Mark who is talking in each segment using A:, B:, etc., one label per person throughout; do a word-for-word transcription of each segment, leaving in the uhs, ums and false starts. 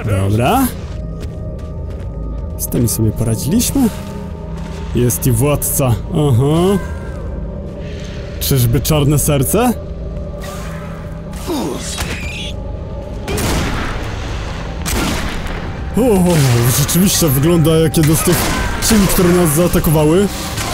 A: Dobra. Z tymi sobie poradziliśmy. Jest i władca. Aha. Czyżby czarne serce? O, rzeczywiście wygląda jak jedno z tych cieni, które nas zaatakowały.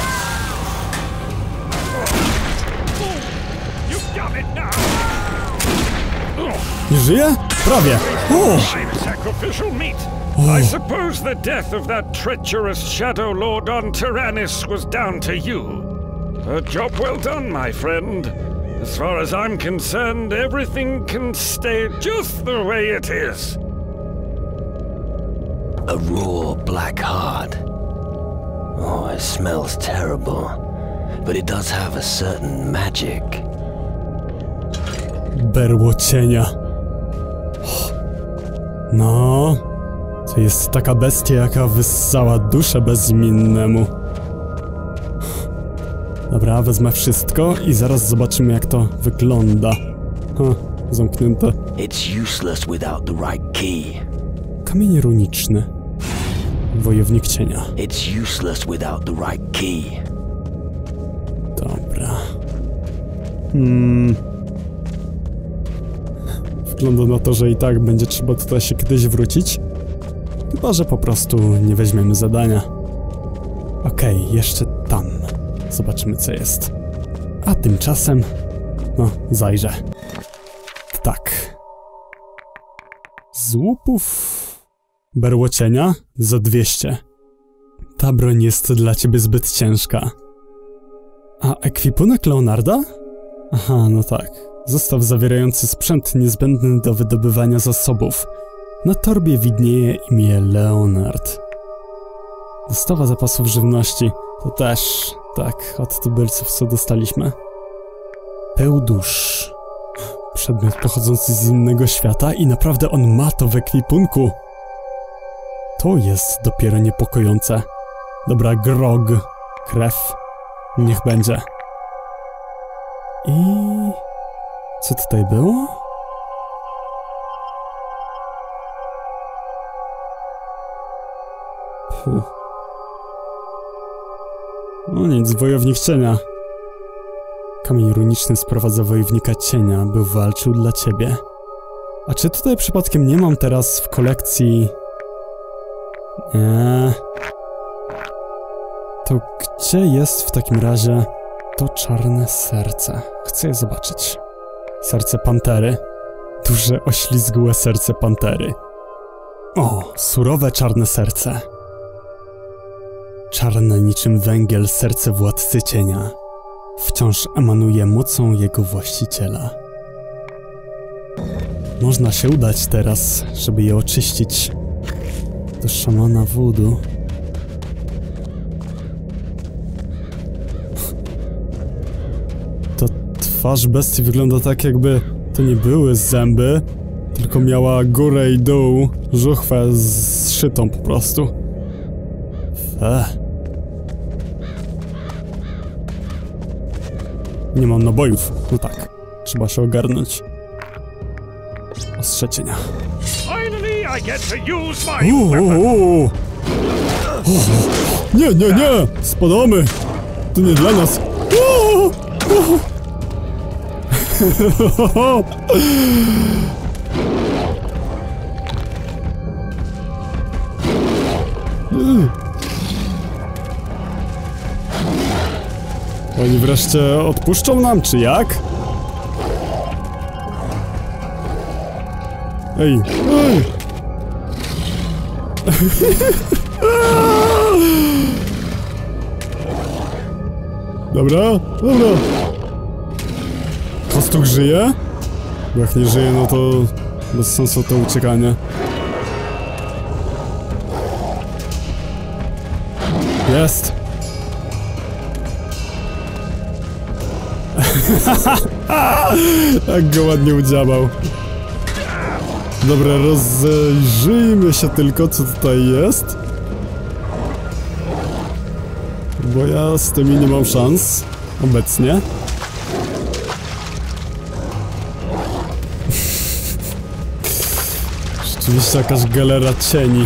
A: Nie żyje? Prawie. O!
B: I suppose the death of that treacherous Shadow Lord on Tyrannus was down to you. A job well done, my friend. As far as I'm concerned, everything can stay just the way it is.
C: A raw black heart. Oh, it smells terrible. But it does have a certain magic.
A: Berło cienia. No, to jest taka bestia, jaka wyssała duszę bezimiennemu. Dobra, wezmę wszystko i zaraz zobaczymy, jak to wygląda. Ha, zamknięte.
C: It's useless without the right key.
A: Kamień runiczny. Wojownik cienia.
C: It's useless without the right key.
A: Dobra. Hmm. Wygląda na to, że i tak będzie trzeba tutaj się kiedyś wrócić. Chyba że po prostu nie weźmiemy zadania. Okej, okay, jeszcze tam. Zobaczymy, co jest. A tymczasem... No, zajrzę. Tak. Z łupów... Berło cienia za dwieście. Ta broń jest dla ciebie zbyt ciężka. A ekwipunek Leonarda? Aha, no tak. Zestaw zawierający sprzęt niezbędny do wydobywania zasobów. Na torbie widnieje imię Leonard. Dostawa zapasów żywności. To też, tak, od tubylców co dostaliśmy. Pył dusz. Przedmiot pochodzący z innego świata i naprawdę on ma to w ekwipunku. To jest dopiero niepokojące. Dobra, grog. Krew. Niech będzie. I... co tutaj było? Puh. No nic, wojownik cienia. Kamień runiczny sprowadza wojownika cienia, by walczył dla ciebie. A czy tutaj przypadkiem nie mam teraz w kolekcji... Nie. To gdzie jest w takim razie to czarne serce? Chcę je zobaczyć. Serce pantery. Duże, oślizgłe serce pantery. O, surowe czarne serce. Czarne niczym węgiel serce władcy cienia. Wciąż emanuje mocą jego właściciela. Można się udać teraz, żeby je oczyścić. Do szamana voodoo. To twarz bestii wygląda tak, jakby to nie były zęby, tylko miała górę i dół, żuchwę zszytą po prostu. Fe. Nie mam nabojów. No tak, trzeba się ogarnąć. Ostrze cienia. Uuu. Nie, nie, nie! Spadamy! To nie dla nas! Uuu. Uuu. Oni wreszcie odpuszczą nam, czy jak? Ej, ej! Dobra, dobra. Kostuk żyje? Bo jak nie żyje, no to bez sensu to uciekanie. Jest! Jak go ładnie udziałał. Dobra, rozejrzyjmy się tylko, co tutaj jest. Bo ja z tymi nie mam szans. Obecnie. Oczywiście jakaś galera cieni.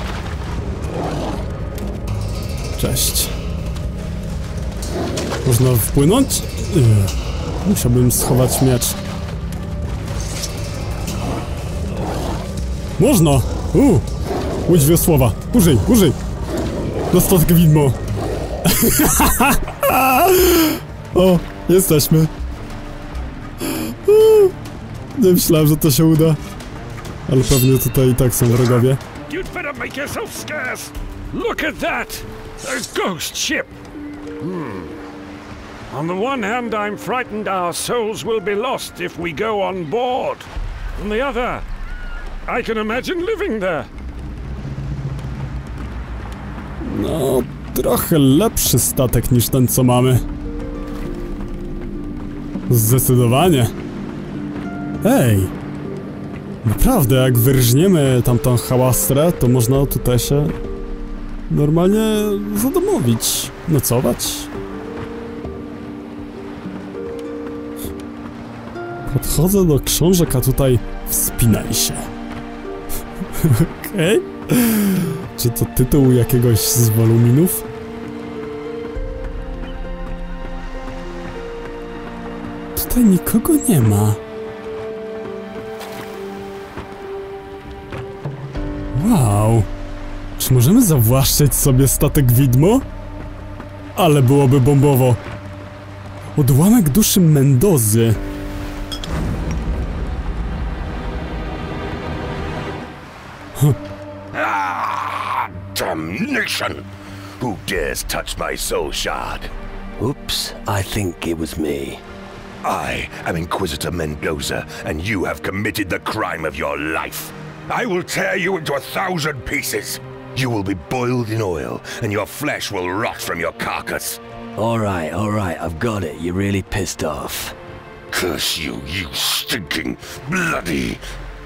A: Cześć. Można wpłynąć? Yy. Musiałbym schować miecz. Można! Uuu! Łódź wiosłowa! Użyj, użyj! Na statek widmo! O, jesteśmy! Nie myślałem, że to się uda. Ale pewnie tutaj i tak są wrogowie.
B: You'd better make yourself scarce! Look at that! A ghost ship! Hmm. On the one hand, I'm frightened our souls will be lost if we go on board. On the other, I can imagine living there.
A: No, trochę lepszy statek niż ten, co mamy. Zdecydowanie. Ej! Naprawdę, jak wyrżniemy tamtą hałastrę, to można tutaj się normalnie zadomowić, nocować. Podchodzę do książek, a tutaj wspinaj się. Okej? Okay. Czy to tytuł jakiegoś z woluminów? Tutaj nikogo nie ma. Wow. Czy możemy zawłaszczyć sobie statek widmo? Ale byłoby bombowo. Odłamek duszy Mendozy. Huh.
D: Ah, damnation! Who dares touch my soul shard?
C: Oops, I think it was me.
D: I am Inquisitor Mendoza, and you have committed the crime of your life. I will tear you into a thousand pieces. You will be boiled in oil, and your flesh will rot from your carcass.
C: Alright, alright, I've got it. You're really pissed off.
D: Curse you, you stinking, bloody...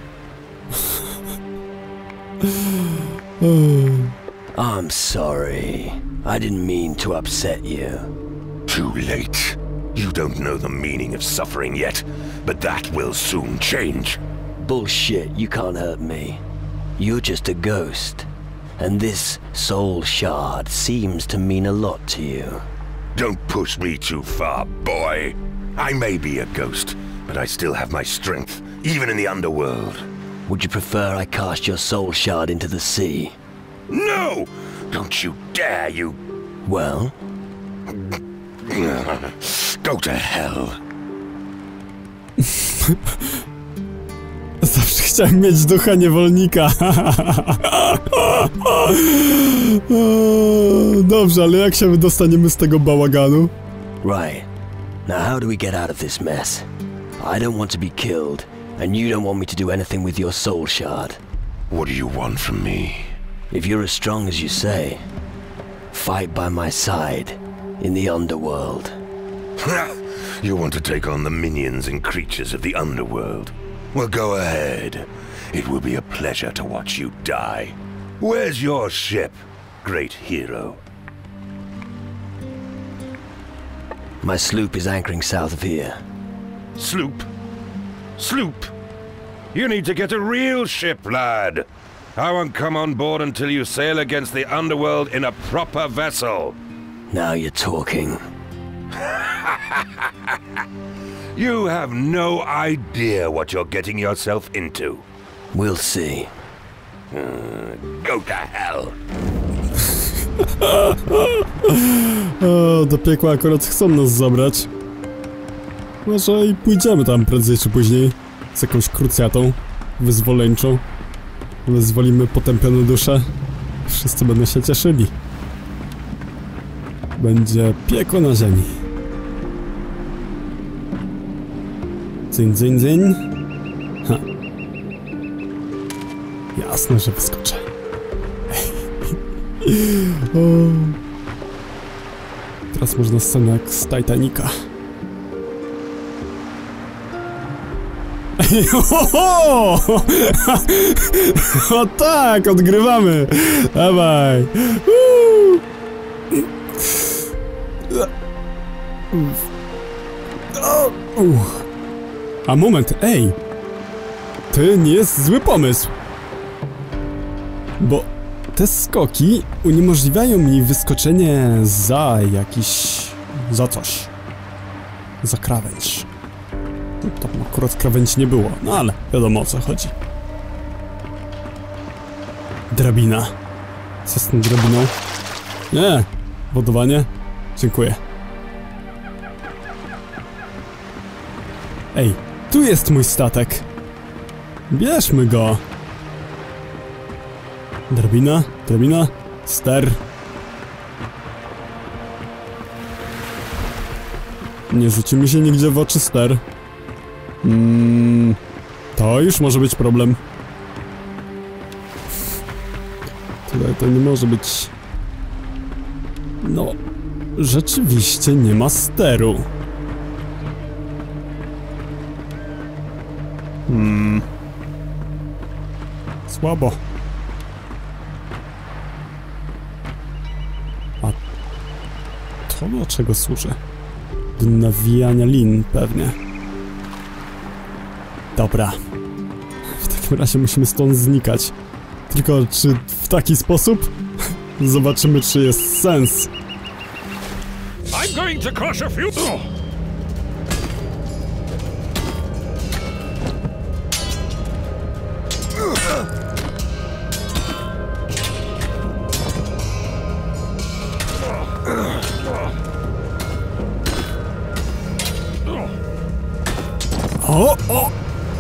C: I'm sorry. I didn't mean to upset you.
D: Too late. You don't know the meaning of suffering yet, but that will soon change.
C: Bullshit, you can't hurt me. You're just a ghost. And this soul shard seems to mean a lot to you.
D: Don't push me too far, boy. I may be a ghost, but I still have my strength, even in the underworld.
C: Would you prefer I cast your soul shard into the sea?
D: No! Don't you dare, you...
C: Well?
D: Go to hell.
A: Zawsze chciałem mieć ducha niewolnika. Dobrze, ale jak się wydostaniemy z tego bałaganu?
C: Right. Now how do we get out of this mess? I don't want to be killed, and you don't want me to do anything with your soul shard.
D: What do you want from me?
C: If you're as strong as you say, fight by my side in the underworld.
D: You want to take on the minions and creatures of the underworld? Well, go ahead. It will be a pleasure to watch you die. Where's your ship, great hero?
C: My sloop is anchoring south of here.
D: Sloop? Sloop? You need to get a real ship, lad. I won't come on board until you sail against the underworld in a proper vessel.
C: Now you're talking.
D: You have no idea what you're getting yourself into.
C: We'll see.
D: Uh, go to hell.
A: O, do piekła akurat chcą nas zabrać. Może i pójdziemy tam prędzej czy później. Z jakąś krucjatą wyzwoleńczą. Wyzwolimy potępione dusze. Wszyscy będą się cieszyli. Będzie piekło na ziemi. Dzyń, dzyń, dzyń. Ha. Jasne, że wyskoczę. O. Teraz można scenę jak z Titanica. Oho! O tak, odgrywamy! Dawaj! A moment, ej! To nie jest zły pomysł! Bo te skoki uniemożliwiają mi wyskoczenie za jakiś... za coś. Za krawędź. No, tam akurat krawędzi nie było, no ale wiadomo o co chodzi. Drabina. Co z tą drabiną? Nie, wodowanie? Dziękuję. Ej, tu jest mój statek. Bierzmy go. Drabina, drabina, ster. Nie rzuci mi się nigdzie w oczy ster. Mm, to już może być problem. Tutaj to nie może być... No, rzeczywiście nie ma steru. Hmm. Słabo. A to do czego służy? Do nawijania lin pewnie. Dobra. W takim razie musimy stąd znikać. Tylko czy w taki sposób? Zobaczymy, czy jest sens.
B: I'm going to crush a few. Oh.
A: O, o!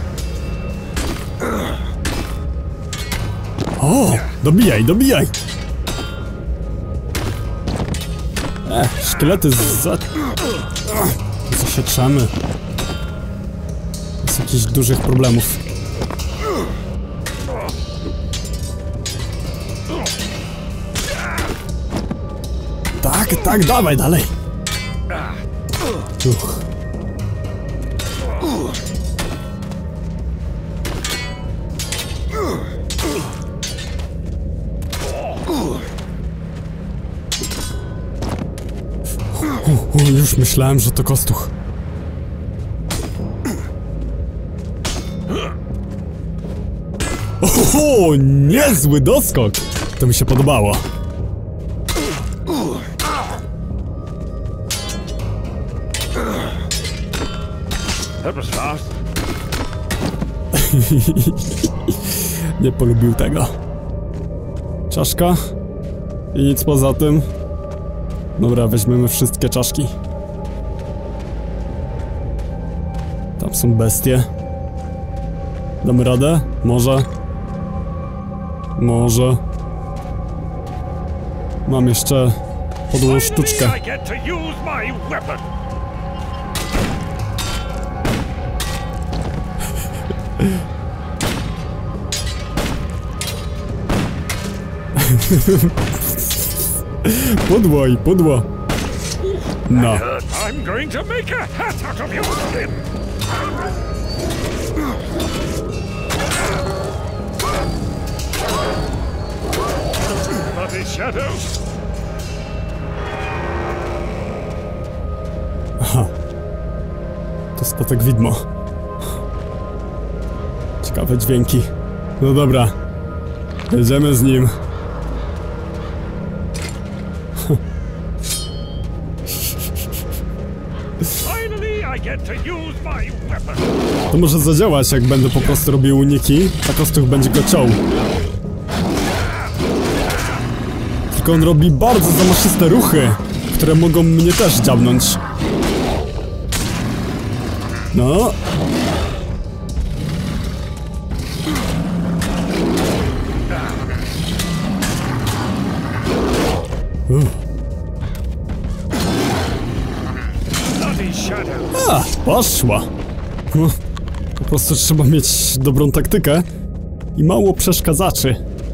A: O! Dobijaj, dobijaj! E, szkielety za... Zasietrzamy. Bez jakichś dużych problemów. Tak, tak, dawaj dalej! Uch. O, już myślałem, że to kostuch. O, niezły doskok! To mi się podobało.
B: That was fast.
A: Nie polubił tego. Czaszka. I nic poza tym. Dobra, weźmiemy wszystkie czaszki. Tam są bestie. Damy radę? Może? Może. Mam jeszcze podłą sztuczkę. Pudło i pudło. No.
B: I'm going to make a hat out of your skin. Bloody shadows.
A: Aha. To statek widmo. Ciekawe dźwięki. No dobra. Jedziemy z nim. To może zadziałać, jak będę po prostu robił uniki, a kostuch będzie go ciął. Tylko on robi bardzo zamaszyste ruchy, które mogą mnie też dziabnąć. No. Uh. A, poszła. No, po prostu trzeba mieć dobrą taktykę i mało przeszkadzaczy.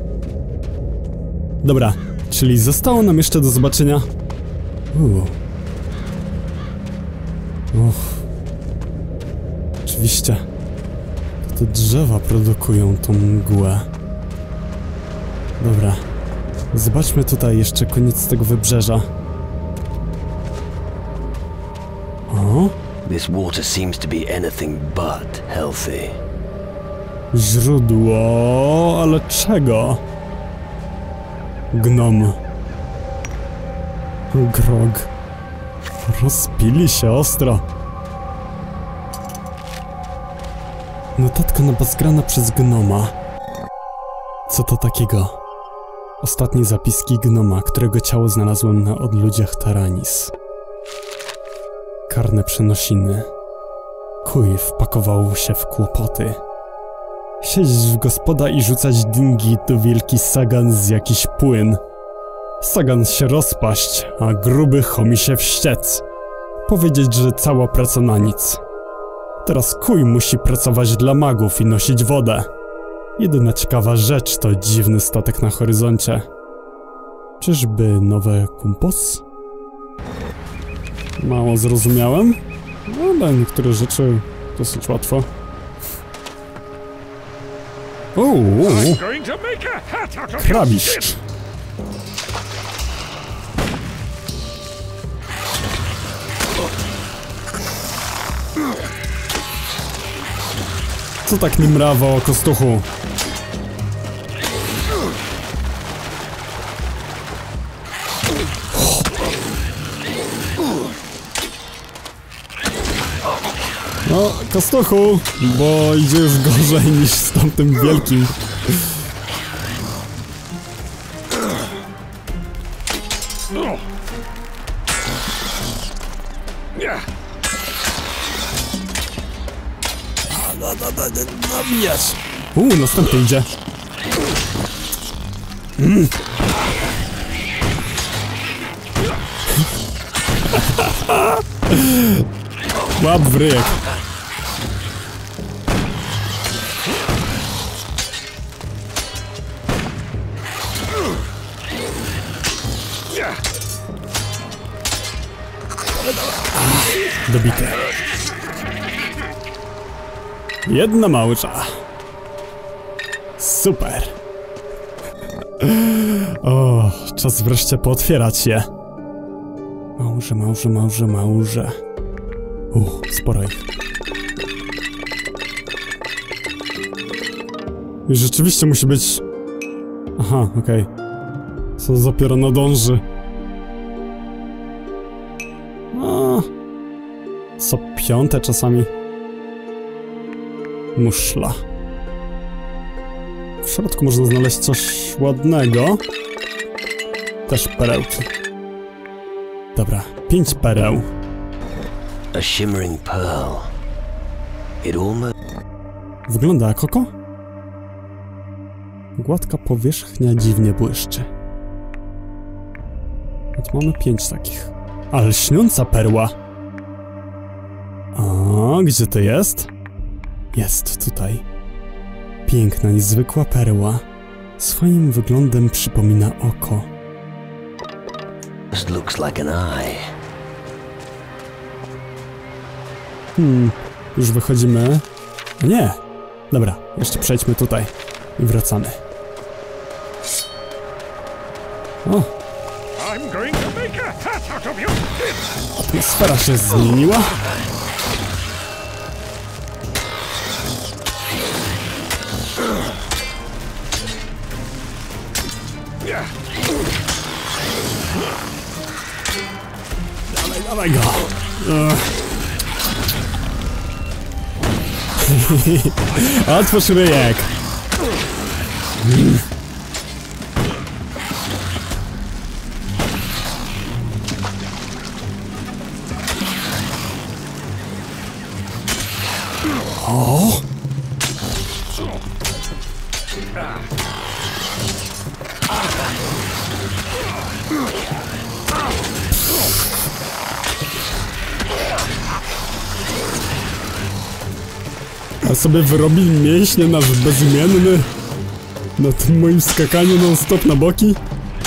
A: Dobra, czyli zostało nam jeszcze do zobaczenia... Uuu. Uff. Oczywiście. Te drzewa produkują tą mgłę. Dobra. Zobaczmy tutaj jeszcze koniec tego wybrzeża. O?
C: This water seems to be anything but healthy.
A: Źródło, ale czego? Gnom. Grog. Rozpili się ostro. Notatka nabazgrana przez gnoma. Co to takiego? Ostatnie zapiski gnoma, którego ciało znalazłem na odludziach Taranis. Karne przenosiny. Kuj wpakował się w kłopoty. Siedzieć w gospoda i rzucać dingi to wielki sagan z jakiś płyn. Sagan się rozpaść, a gruby chomi się wściec. Powiedzieć, że cała praca na nic. Teraz Kuj musi pracować dla magów i nosić wodę. Jedyna ciekawa rzecz to dziwny statek na horyzoncie. Czyżby nowe kumpos? Mało zrozumiałem, ale niektóre rzeczy dosyć łatwo. Uuu, krabiszcz. Co tak nie mrawo, kostuchu? No, kostuchu, bo idzie już gorzej niż z tamtym wielkim. Nabijać. Uuu, następny idzie. Mm. Łap w ryjek. Dobite. Jedna małża. Super. O, czas wreszcie pootwierać je. Małże, małże, małże, małże. Uuu, sporo ich. I rzeczywiście musi być... Aha, okej. Okay. Co dopiero nadąży. A, co piąte czasami. Muszla. W środku można znaleźć coś ładnego. Też perełki. Dobra, pięć pereł.
C: A shimmering pearl. It almost...
A: Wygląda jak oko? Gładka powierzchnia dziwnie błyszczy. Choć mamy pięć takich. Ale lśniąca perła. A gdzie to jest? Jest tutaj. Piękna, niezwykła perła. Swoim wyglądem przypomina oko.
C: This looks like an eye.
A: Hmm, już wychodzimy. Nie. Dobra, jeszcze przejdźmy tutaj. I wracamy. O. Atmosfera się zmieniła. Dawaj, dawaj go. Otwórz ryjek. O! A sobie wyrobił mięśnie nasz bezimienny na tym moim skakaniu non stop na boki?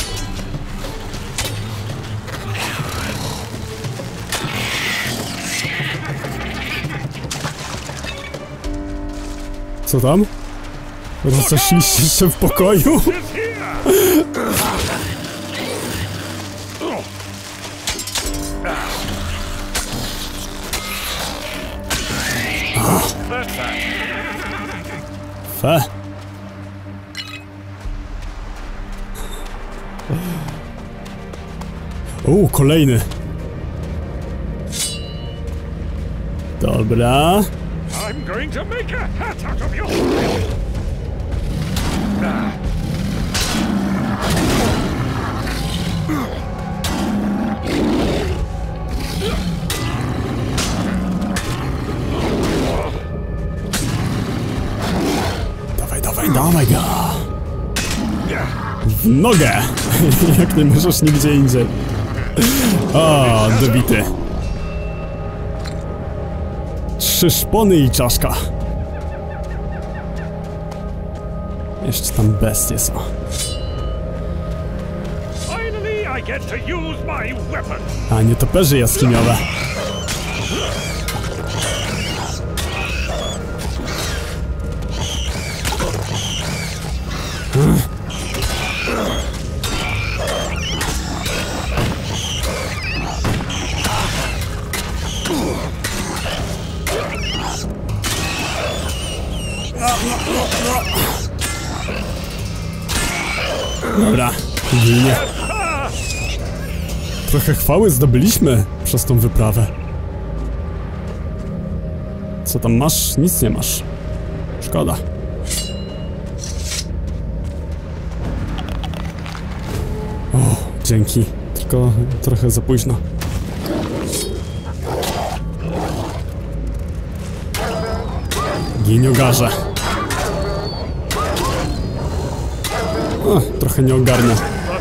A: Co tam? Rozeszliście się w pokoju? Fe. U, kolejny. Dobra.
B: I'm going to make a hat out of you. Ah.
A: Dawaj, dawaj, dawaj go. W nogę. Jak nie możesz nigdzie indziej. O, dobity. Trzy szpony i czaszka. Jeszcze tam bestie są.
B: Finally I get to use my weapon.
A: A, nietoperze jaskiniowe. Hmm. Dobra, ginie. Trochę chwały zdobyliśmy przez tą wyprawę. Co tam masz? Nic nie masz. Szkoda. O, dzięki. Tylko trochę za późno. Gin ogarze. O, trochę nie ogarnia.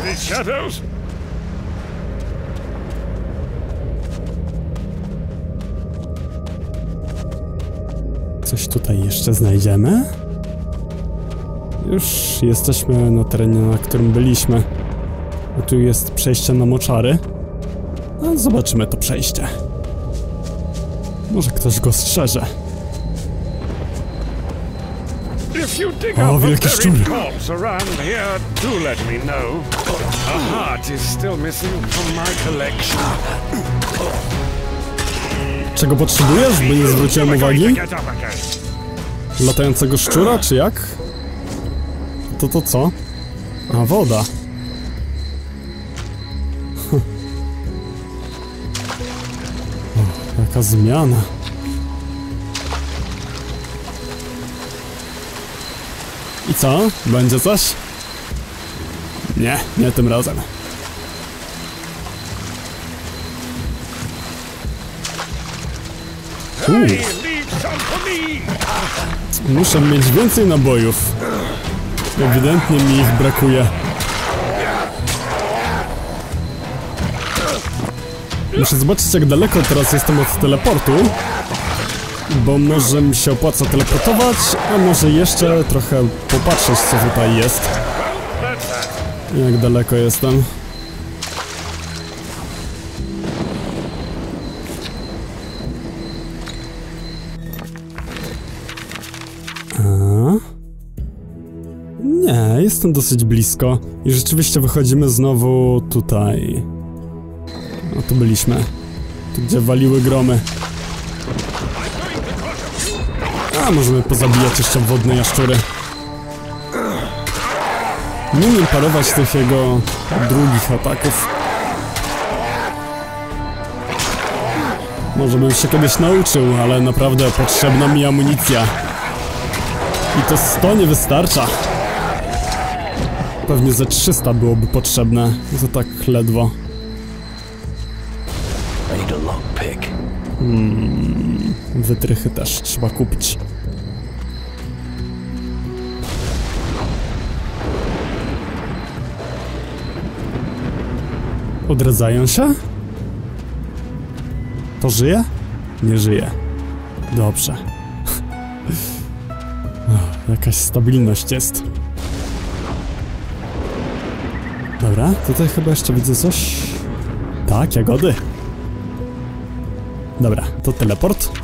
A: Coś tutaj jeszcze znajdziemy? Już jesteśmy na terenie, na którym byliśmy. A tu jest przejście na moczary. No, zobaczymy to przejście. Może ktoś go strzeże.
B: If you dig
A: O,
B: up a
A: wielki szczur.
B: buried corpse around here, do let me know. A heart is still missing from my collection.
A: Czego potrzebujesz, by nie zwróciłem
B: We're going
A: uwagi?
B: to get up again.
A: Latającego szczura, czy jak? To to co? A, woda. Hm. O, jaka zmiana. I co? Będzie coś? Nie, nie tym razem.
B: Hey, leave some for me.
A: Muszę mieć więcej nabojów. Ewidentnie mi ich brakuje. Muszę zobaczyć, jak daleko teraz jestem od teleportu. Bo może mi się opłaca teleportować, a może jeszcze trochę popatrzeć, co tutaj jest. Jak daleko jestem. A? Nie, jestem dosyć blisko. I rzeczywiście wychodzimy znowu tutaj. No tu byliśmy. Tu, gdzie waliły gromy. A, możemy pozabijać jeszcze wodne jaszczury. Nie umiem parować tych jego drugich ataków. Może bym się kiedyś nauczył, ale naprawdę potrzebna mi amunicja. I to sto nie wystarcza. Pewnie ze trzysta byłoby potrzebne. Za tak ledwo. Hmm, wytrychy też trzeba kupić. Odradzają się? To żyje? Nie żyje. Dobrze. Jakaś stabilność jest. Dobra, tutaj chyba jeszcze widzę coś. Tak, jagody. Dobra, to teleport.